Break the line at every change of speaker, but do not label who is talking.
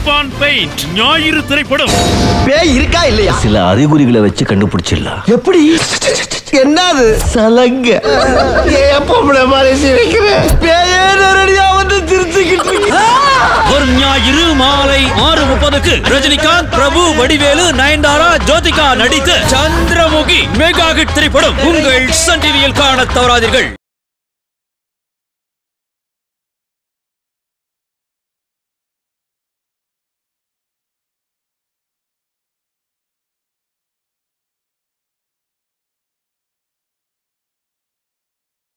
Nippon paint ஞாயிறு திரைப்படம்.
பேய் இருக்கா இல்லையா?
சில அறிகுறிகளை வச்சு கண்டுபிடிச்சிடலாம்.
எப்படி? என்னது? சலங்க. எப்ப மாதிரி சிரிக்கிறேன்? பேயே நேரடியா வந்து திருச்சிக்கிட்டு இருக்கு.
வரும் ஞாயிறு மாலை 6:30க்கு ரஜினிகாந்த், பிரபு, வடிவேலு, நயன்தாரா, ஜோதிகா நடித்த சந்திரமுகி மெகா ஹிட் திரைப்படம் உங்கள் சன் டிவியில் காண தவறாதீர்கள்.